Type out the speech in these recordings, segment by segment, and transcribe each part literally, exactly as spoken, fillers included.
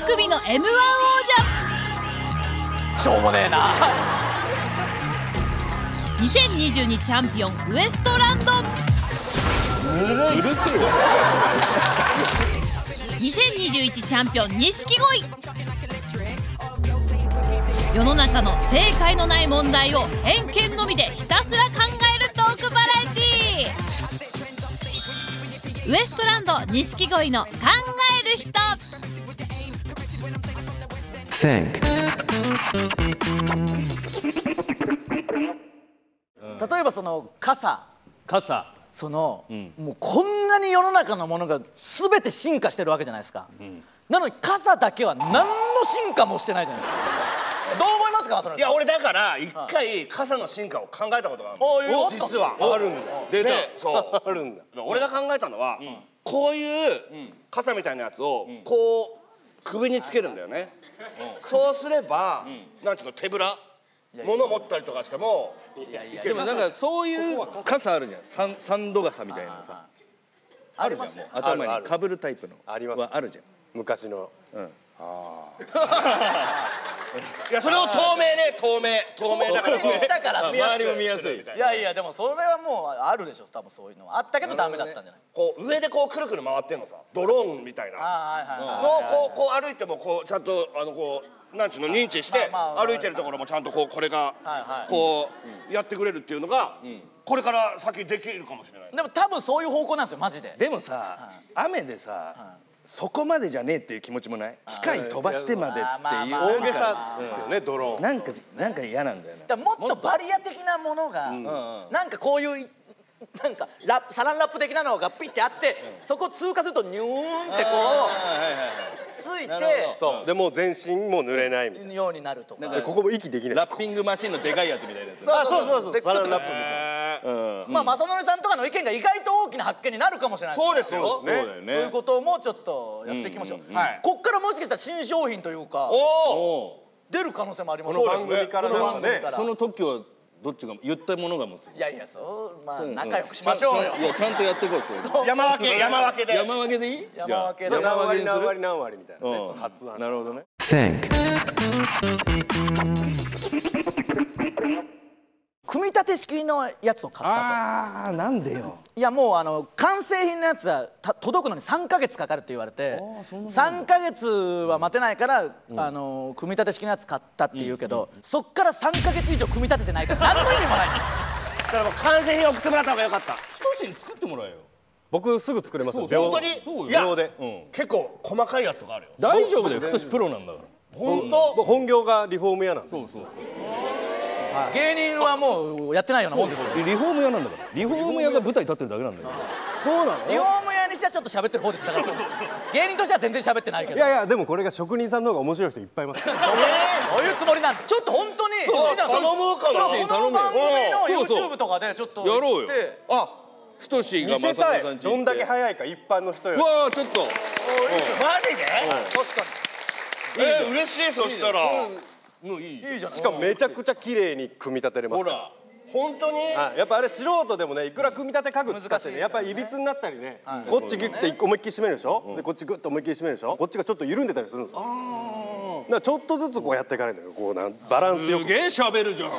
組の エムワン 王者。 しょうもねえな。 にせんにじゅうにチャンピオンウエストランド。 うるせえよ。 にせんにじゅういちチャンピオン錦鯉。世の中の正解のない問題を偏見のみでひたすら考えるトークバラエティー。ウエストランド錦鯉の考える人。 Think。 例えばその傘傘。 その、うん、もうこんなに世の中のものが全て進化してるわけじゃないですか、うん、なのに傘だけは何の進化もしてないじゃないですか。どう思いますか、それ。 いや、俺だから一回傘の進化を考えたことがあるの。実はあるんだ。 で、そうあるんだ。 俺が考えたのは、うん、こういう傘みたいなやつをこう首につけるんだよね、うん、そうすれば、うん、なんちゅうの、手ぶら物持ったりとかしてもいやいや、 でもなんかそういう傘あるじゃん。サンサンド傘みたいなさ、あるじゃん。もう頭にかぶるタイプのあります。 はあるじゃん、 昔の。 うん。 ああ。いや、それを透明ね、透明透明だからこうしたから周りも見やすい。 いやいや、でもそれはもうあるでしょ、多分そういうのあったけどダメだったんじゃない。 こう上でこうくるくる回ってんのさ、ドローンみたいなのをこうこう歩いてもこうちゃんとあのこうなんちゅうの認知して歩いてるところもちゃんとこうこれがこうやってくれるっていうのがこれから先できるかもしれない。 でも多分そういう方向なんですよ、マジで。 でもさ、雨でさ、そこまでじゃねえっていう気持ちもない。機械飛ばしてまでっていう大げさですよね、ドローン。 なんかなんか嫌なんだよね。 もっとバリア的なものがなんかこういうなんかラップサランラップ的なのがピッてあって、そこ通過するとニューンってこうついて、 そうでもう全身も濡れないみたいなようになるとか。 ここも息できない。 ラッピングマシンのでかいやつみたいなやつ。 そうそうそうそう、サランラップみたいな。 まあ正則さんとかの意見が意外と大きな発見になるかもしれない。 そうですよ。 そうだよね。 そういうこともちょっとやっていきましょう。こっからもしかしたら新商品というか出る可能性もあります。 この番組からね。 その特許はどっちが言ったものが持つ。 いやいや、そうまあ仲良くしましょうよ。 いや、ちゃんとやっていこう。 山分け山分けで山分けでいい？ 山分けで何割何割何割みたいなね、発案。 なるほどね。 Think。 組み立て式のやつを買ったと。 ああ、なんでよ。 いや、もうあの完成品のやつは届くのにさんかげつかかるって言われて、さんかげつは待てないから、あの組み立て式のやつ買ったって言うけど、そっからさんかげつ以上組み立ててないから何の意味もない。 だからもう完成品送ってもらった方がよかった。 ひとしに作ってもらえよ。 僕すぐ作れますよ。 本当に？いや、結構細かいやつとかあるよ。 大丈夫だよ、ふとしプロなんだから。 本当？ 本業がリフォーム屋なんで。 そうそうそう。 芸人はもうやってないようなもんですよ。 リフォーム屋なんだから。リフォーム屋が舞台立ってるだけなんだよ。 そうなの？リフォーム屋にしてはちょっと喋ってる方ですから。芸人としては全然喋ってないけど。 いやいや、でもこれが職人さんの方が面白い人いっぱいいます。 どういうつもりなん？ちょっと本当に頼むかな。 この番組の YouTube とかでちょっとやろうよ。 あ、 ふとしがまさかさんち。 どんだけ早いか一般の人より。 わあ、ちょっと。 マジで？ 確かに。え、嬉しい。そしたらもういい。いいじゃない。 しかもめちゃくちゃ綺麗に組み立てれます。 ほら。 本当に？ やっぱあれ素人でもね、いくら組み立て家具使ってね、やっぱりいびつになったりね、こっちギュッて思いっきり締めるでしょ、でこっちグッと思いっきり締めるでしょ、こっちがちょっと緩んでたりするんですよ。だからちょっとずつこうやっていかないのよ、こうなんバランスよく。 すげえ喋るじゃん。 面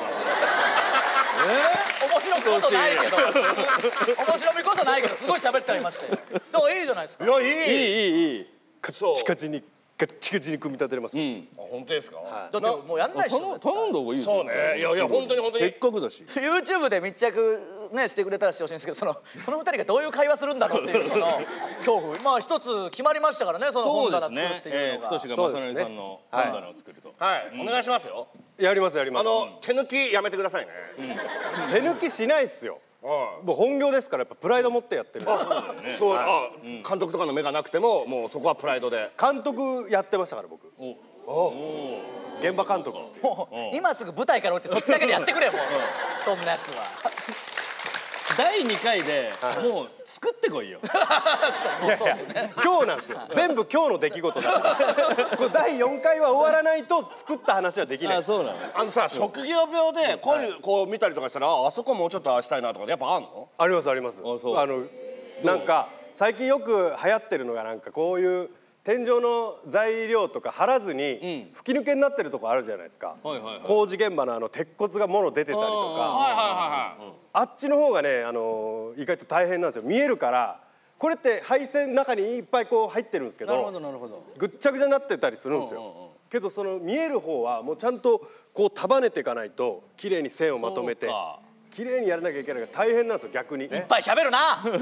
白くこそないけど、面白みこそないけど、すごい喋ってありましたよ。だからいいじゃないですか。 いや、いいいいいいいい。 カッチカチにガッチガチに組み立てれます。 本当ですか？ だってもうやんないっしょ。 頼んだ方がいいよ。 そうね。いやいや、本当に本当に。 せっかくだし。 YouTube で密着ねしてくれたらしてほしいんですけど、そのこの二人がどういう会話するんだろうっていうその恐怖。まあ一つ決まりましたからね、その本棚作るっていうのが。 ふとしがまさのりさんの本棚を作ると。 はい、お願いしますよ。 やりますやります。 あの手抜きやめてくださいね。 手抜きしないっすよ。もう本業ですから、やっぱプライド持ってやってる。 そう、あ、監督とかの目がなくてももうそこはプライドで。 監督やってましたから僕。現場監督。 もう今すぐ舞台から降りてそっちだけでやってくれよ、もうそんなやつは。 だいにかいでもう作ってこいよ。 いやいや、今日なんですよ。全部今日の出来事だから。だいよんかいは終わらないと作った話はできない。 あ、そうなの。 あのさ、職業病でこういうこう見たりとかしたら、あそこもうちょっとああしたいなとかやっぱあんの？ ありますあります。あのなんか最近よく流行ってるのが、なんかこういう天井の材料とか張らずに吹き抜けになってるとこあるじゃないですか。工事現場のあの鉄骨がもろ出てたりとか、あっちの方がねあの意外と大変なんですよ。見えるからこれって配線の中にいっぱいこう入ってるんですけど、ぐっちゃぐちゃになってたりするんですよ。けどその見える方はもうちゃんとこう束ねていかないと綺麗に線をまとめて綺麗にやらなきゃいけないから大変なんですよ逆に。いっぱい喋るな。急に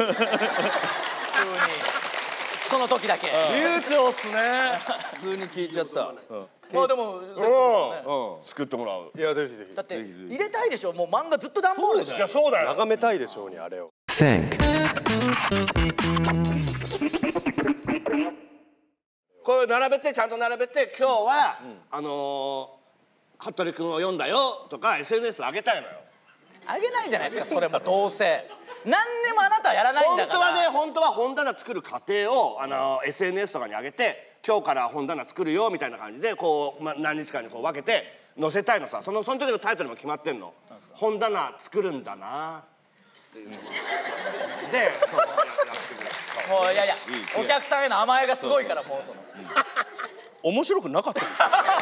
その時だけ。 流暢っすね。普通に聞いちゃった。 まあでも作ってもらう。 いやぜひぜひ。 だって入れたいでしょ。もう漫画ずっと段ボールでしょ。 いやそうだよ。 眺めたいでしょうにあれを。 Think. これ並べてちゃんと並べて今日はあの服部君を読んだよとか エスエヌエス 上げたいのよ。 あげないじゃないですかそれもどうせ。何にもあなたはやらないんだから。 本当はね本当は本棚作る過程をあの エスエヌエス とかに上げて今日から本棚作るよみたいな感じでこう、ま、何日かにこう分けて載せたいのさ。そのその時のタイトルも決まってんの。本棚作るんだなっていうのでそうやってくれ。 もういやいやお客さんへの甘えがすごいからもうその面白くなかったでしょ。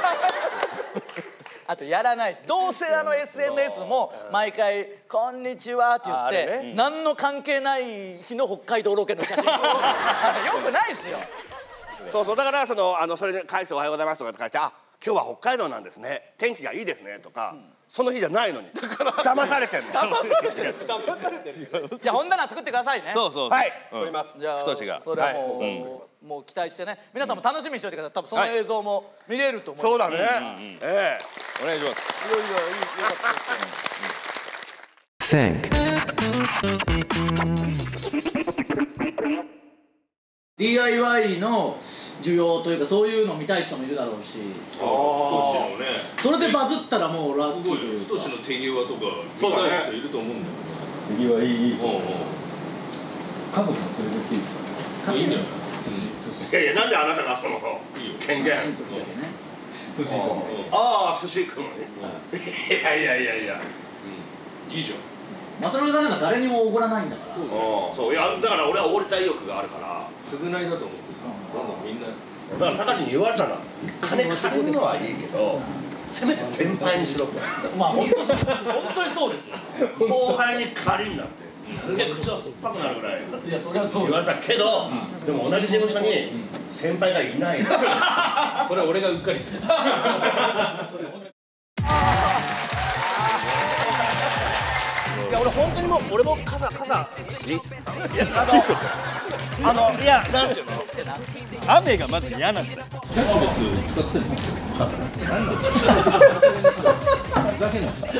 あとやらないしどうせあの エスエヌエス も毎回「こんにちは」って言って何の関係ない日の北海道ロケの写真よくないですよ。 そうそうだからそのあのそれで返して「おはようございます」とかって返して「あ今日は北海道なんですね天気がいいですね」とか、うん、その日じゃないのに騙されてんの。 騙されてる騙されてる。じゃあ本棚作ってくださいね。 そうそうはい作ります。 じゃあ太がそれはもう、はい、もう期待してね皆さんも楽しみにしておいてください。多分その映像も見れると思います。 そうだね。ええお願いします。 いやいやいいよかったです。 Think. ディーアイワイ の需要というかそういうの見たい人もいるだろうし。 ああ。太のね。 それでバズったらもうラッキーというか。 太の手際とか見たい人いると思うんだよね。 手際いいいい。 家族も連れてきていいですか。 いいんじゃない。 いやいやなんであなたがその権限。寿司行くのに。ああ寿司行くのに。いやいやいやいや。 いいじゃん。 正信さんなんか誰にもおごらないんだから。 そういやだから俺はおごりたい意欲があるから。 償いだと思ってさ。みんな。 だから高橋に言われたの。金借りるのはいいけど。せめて先輩にしろと。 まあ本当本当にそうですよ。 後輩に借りんなって。すげえ口を酸っぱくなるぐらい。 いやそれはそう言われたけど、でも同じ事務所に先輩がいない。 それは俺がうっかりしてる。 いや俺本当にもう俺も傘傘好き。いやあのあのいやなんていうの。 雨がまず嫌なんだよ。 使ってんの？使ってない。なんで？ふざけんな。